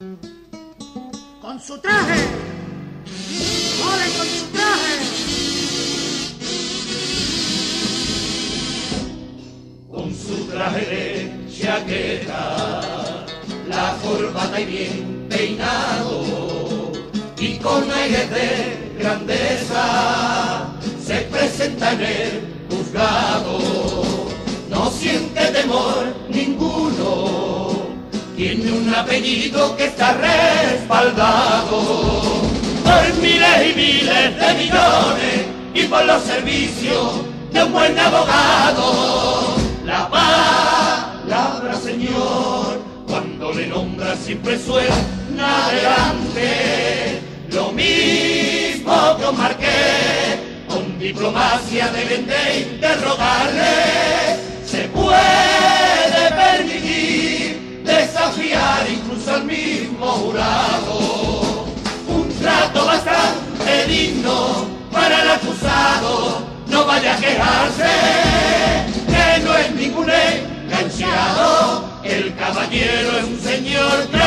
Con su traje. ¡Ole con su traje! Con su traje de chaqueta, la corbata y bien peinado, y con aire de grandeza, se presenta en el juzgado. No siente temor ninguno, tiene un apellido que está respaldado por miles y miles de millones y por los servicios de un buen abogado. La palabra Señor, cuando le nombra siempre suena adelante, lo mismo que un marqués, con diplomacia deben de interrogarle. Se puede permitir desafiar incluso al mismo jurado, un trato bastante digno para el acusado, no vaya a quejarse, que no es ningún enganchado, el caballero es un señor